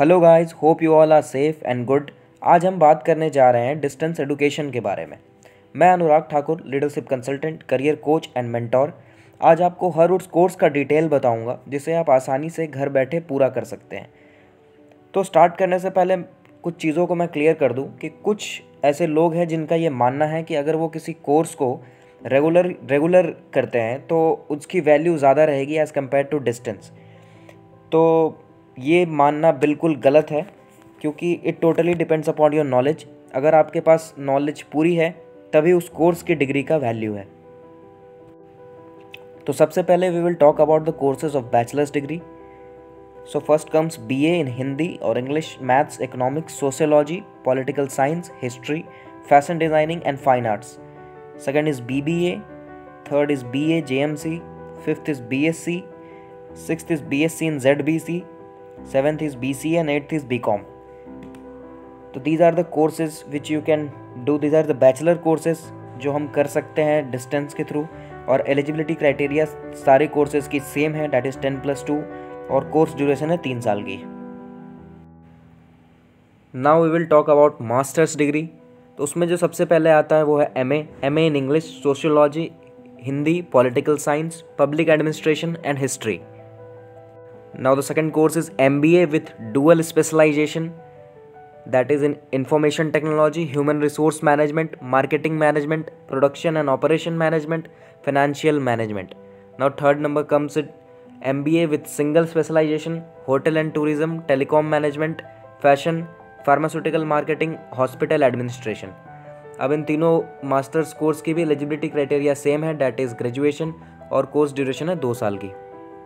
Hello guys, hope you all are safe and good. आज हम बात करने जा रहे हैं डिस्टेंस एजुकेशन के बारे में। मैं Anurag Thakur, leadership consultant, career coach and mentor. आज आपको हर उस कोर्स का डिटेल बताऊंगा जिसे आप आसानी से घर बैठे पूरा कर सकते हैं। तो स्टार्ट करने से पहले कुछ चीज़ों को मैं क्लियर कर दूं कि कुछ ऐसे लोग हैं जिनका ये मानना है कि अगर वो किसी कोर्स को रेगुलर करते हैं तो उसकी वैल्यू ज़्यादा रहेगी एज़ कम्पेयर टू डिस्टेंस। तो ये मानना बिल्कुल गलत है, क्योंकि it totally depends upon your knowledge. अगर आपके पास नॉलेज पूरी है तभी उस कोर्स की डिग्री का वैल्यू है। तो सबसे पहले we will talk about the courses of bachelors degree. So first comes BA in Hindi और English, maths, economics, sociology, political science, history, fashion designing and fine arts. Second is BBA, third is BA JMC, fifth is BSc, sixth is BSc in ZBC, seventh is BCA and eighth is BCom. तो these are the courses which you can do. These are the bachelor courses जो हम कर सकते हैं distance के through. और eligibility criteria सारे courses की सेम है, डैट इज़ 10+2, और कोर्स ड्यूरेशन है 3 साल की। Now we will talk about masters degree. तो उसमें जो सबसे पहले आता है वो है MA in English, sociology, Hindi, political science, public administration and history. Now the second course is MBA with dual specialization, that is in information technology, human resource management, marketing management, production and operation management, financial management. Now third number comes it MBA with single specialization, hotel and tourism, telecom management, fashion, pharmaceutical marketing, hospital administration. अब इन तीनों masters course की भी eligibility criteria same है, that is graduation, और course duration है 2 साल की।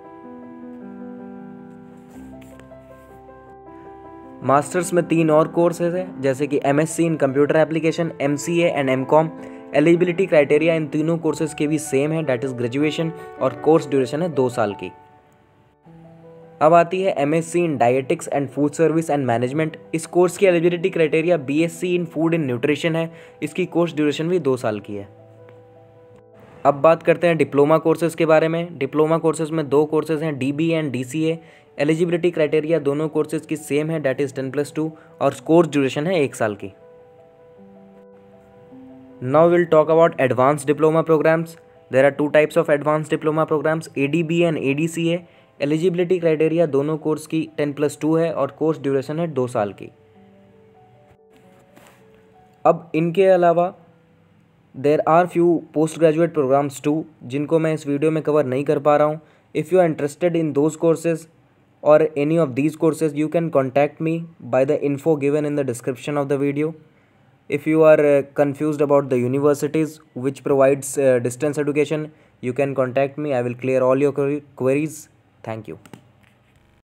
Masters में 3 और कोर्सेज हैं, जैसे कि MSc in computer application, MCA and MCOM। Eligibility criteria इन तीनों कोर्सेज के भी सेम है, डैट इज़ ग्रेजुएशन, और कोर्स ड्यूरेशन है 2 साल की। अब आती है MSc in dietetics and food service and management. इस कोर्स की eligibility criteria BSc in food and nutrition है। इसकी कोर्स ड्यूरेशन भी 2 साल की है। अब बात करते हैं डिप्लोमा कोर्सेज के बारे में। डिप्लोमा कोर्सेज में 2 कोर्सेज हैं, DBA and DCA। Eligibility criteria दोनों कोर्सेज की सेम है, डैट इज़ 10+2, और कोर्स ड्यूरेशन है 1 साल की। Now will talk about advance diploma programs. There are 2 types of advance diploma programs, ADBA and ADCA। Eligibility criteria दोनों course की 10+2 है, और कोर्स ड्यूरेशन है 2 साल की। अब इनके अलावा there are few post graduate programs too, जिनको मैं इस वीडियो में कवर नहीं कर पा रहा हूँ। If you are interested in those courses or any of these courses, you can contact me by the info given in the description of the video. If you are confused about the universities which provides distance education, you can contact me. I will clear all your queries. Thank you.